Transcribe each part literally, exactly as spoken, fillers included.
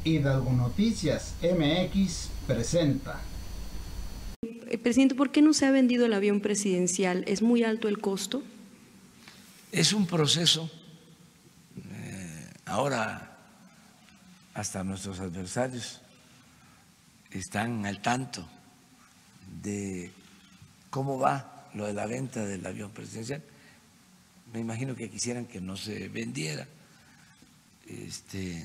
Hidalgo Noticias M X presenta. Presidente, ¿por qué no se ha vendido el avión presidencial? ¿Es muy alto el costo? Es un proceso. Eh, ahora hasta nuestros adversarios están al tanto de cómo va lo de la venta del avión presidencial. Me imagino que quisieran que no se vendiera. Este,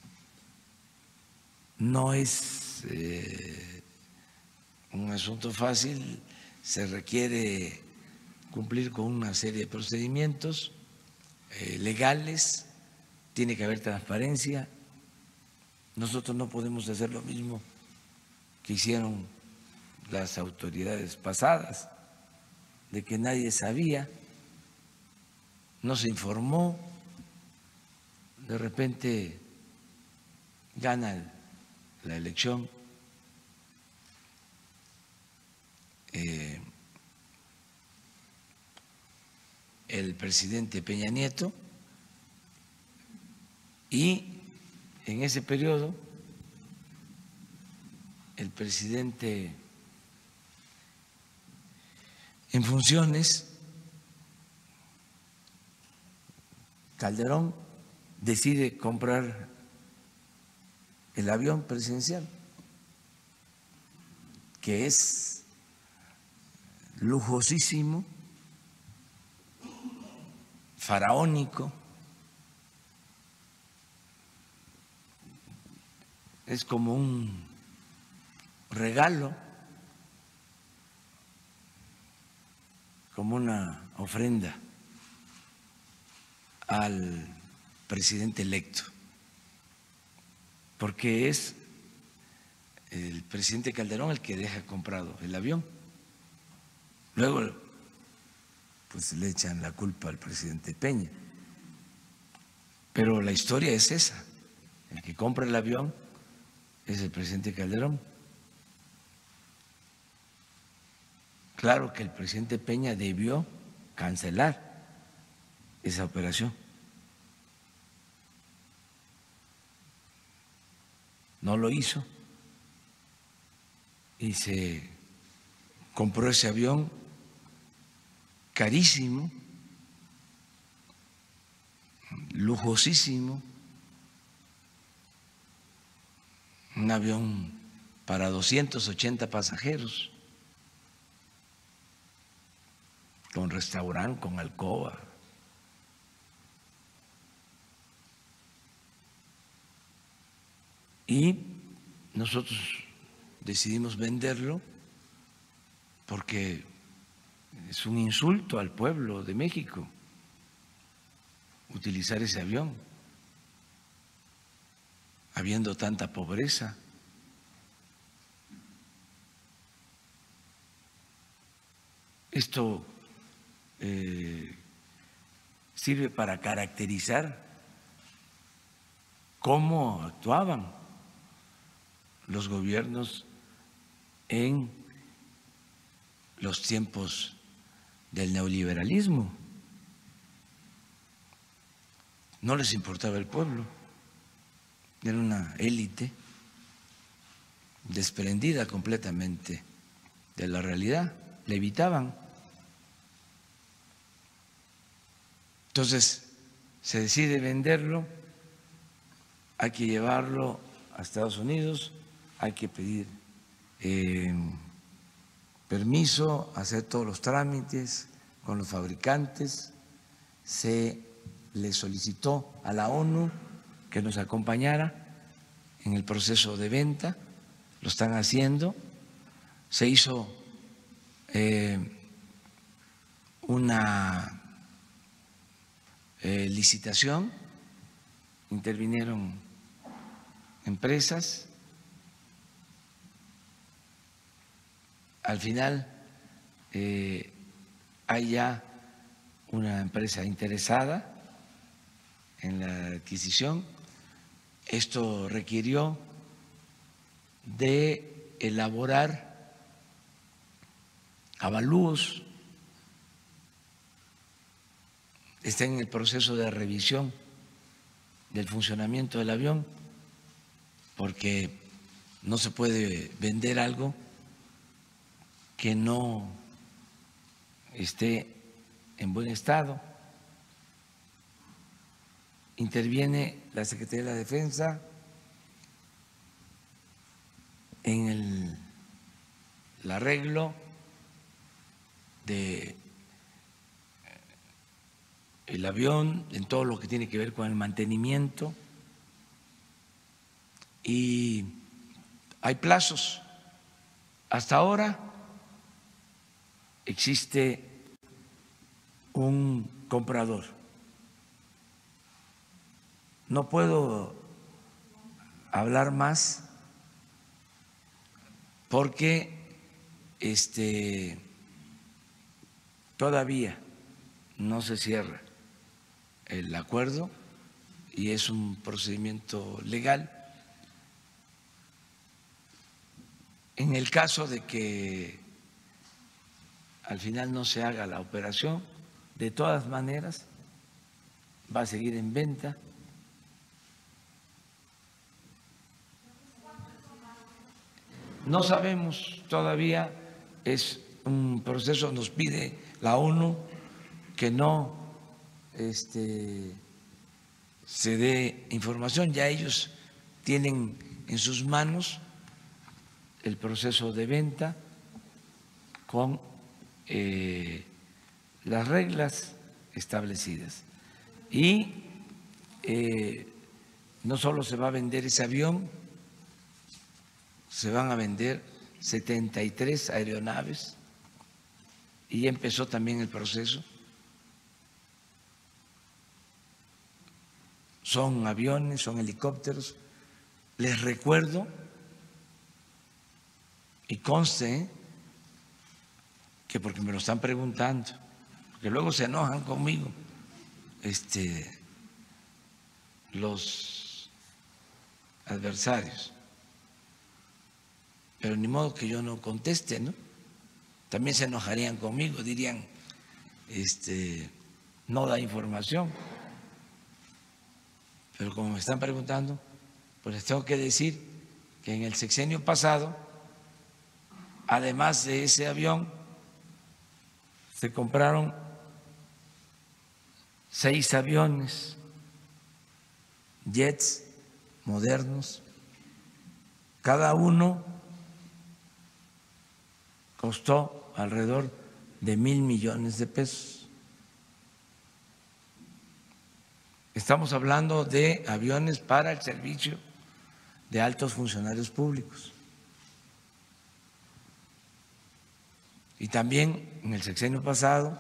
no es eh, un asunto fácil, se requiere cumplir con una serie de procedimientos eh, legales, tiene que haber transparencia. Nosotros no podemos hacer lo mismo que hicieron las autoridades pasadas, de que nadie sabía, no se informó, de repente gana la elección eh, el presidente Peña Nieto y en ese periodo el presidente en funciones, Calderón, decide comprar el avión presidencial, que es lujosísimo, faraónico, es como un regalo, como una ofrenda al presidente electo, porque es el presidente Calderón el que deja comprado el avión. Luego, pues le echan la culpa al presidente Peña, pero la historia es esa: el que compra el avión es el presidente Calderón. Claro que el presidente Peña debió cancelar esa operación. No lo hizo y se compró ese avión carísimo, lujosísimo, un avión para doscientos ochenta pasajeros, con restaurante, con alcoba. Y nosotros decidimos venderlo porque es un insulto al pueblo de México utilizar ese avión, habiendo tanta pobreza. Esto eh, sirve para caracterizar cómo actuaban los gobiernos en los tiempos del neoliberalismo. No les importaba el pueblo, era una élite desprendida completamente de la realidad, le evitaban. Entonces se decide venderlo, hay que llevarlo a Estados Unidos, hay que pedir eh, permiso, hacer todos los trámites con los fabricantes. Se le solicitó a la ONU que nos acompañara en el proceso de venta, lo están haciendo. Se hizo eh, una eh, licitación, intervinieron empresas. Al final eh, hay ya una empresa interesada en la adquisición. Esto requirió de elaborar avalúos, está en el proceso de revisión del funcionamiento del avión porque no se puede vender algo que no esté en buen estado. Interviene la Secretaría de la Defensa en el, el arreglo de el avión, en todo lo que tiene que ver con el mantenimiento, y hay plazos. Hasta ahora existe un comprador. No puedo hablar más porque este, todavía no se cierra el acuerdo y es un procedimiento legal. En el caso de que al final no se haga la operación, de todas maneras va a seguir en venta. No sabemos todavía, es un proceso, nos pide la ONU que no este, se dé información, ya ellos tienen en sus manos el proceso de venta con eh, las reglas establecidas. Y eh, no solo se va a vender ese avión, se van a vender setenta y tres aeronaves y ya empezó también el proceso. Son aviones, son helicópteros. Les recuerdo y conste que porque me lo están preguntando, porque luego se enojan conmigo este, los adversarios. Pero ni modo que yo no conteste, ¿no? También se enojarían conmigo, dirían, este, no da información. Pero como me están preguntando, pues les tengo que decir que en el sexenio pasado, además de ese avión, se compraron seis aviones, jets modernos, cada uno costó alrededor de mil millones de pesos. Estamos hablando de aviones para el servicio de altos funcionarios públicos. Y también en el sexenio pasado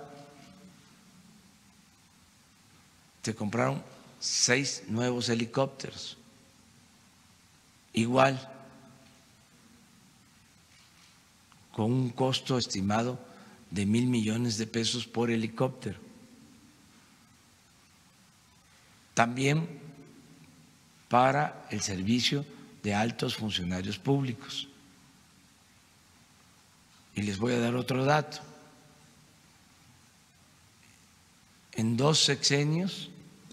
se compraron seis nuevos helicópteros, igual, con un costo estimado de mil millones de pesos por helicóptero. También para el servicio de altos funcionarios públicos. Y les voy a dar otro dato. En dos sexenios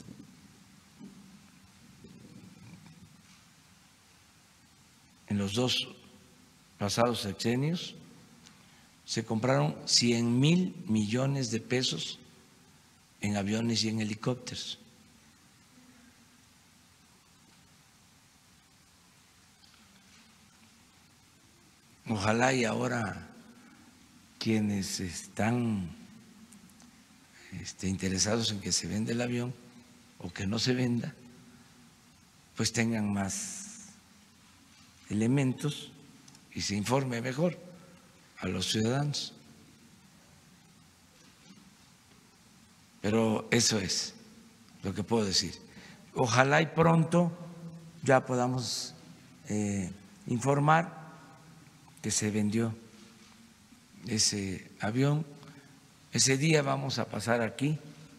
en los dos pasados sexenios se compraron cien mil millones de pesos en aviones y en helicópteros. Ojalá y ahora quienes están este, interesados en que se venda el avión o que no se venda, pues tengan más elementos y se informe mejor a los ciudadanos. Pero eso es lo que puedo decir. Ojalá y pronto ya podamos eh, informar que se vendió ese avión. Ese día vamos a pasar aquí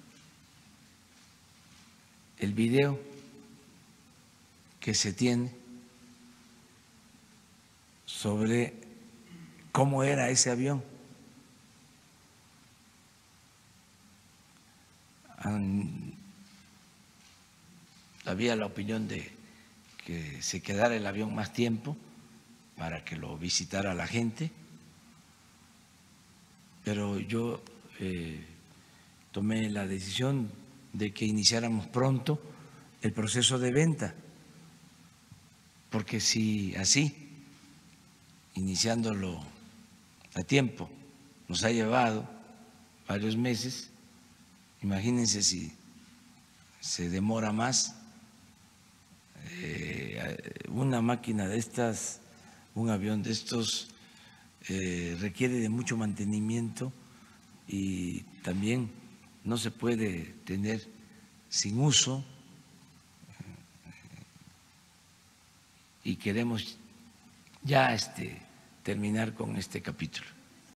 el video que se tiene sobre cómo era ese avión. Había la opinión de que se quedara el avión más tiempo para que lo visitara la gente, pero yo eh, tomé la decisión de que iniciáramos pronto el proceso de venta, porque si así, iniciándolo a tiempo, nos ha llevado varios meses, imagínense si se demora más. Eh, una máquina de estas, un avión de estos eh, requiere de mucho mantenimiento y también no se puede tener sin uso, y queremos ya este, terminar con este capítulo.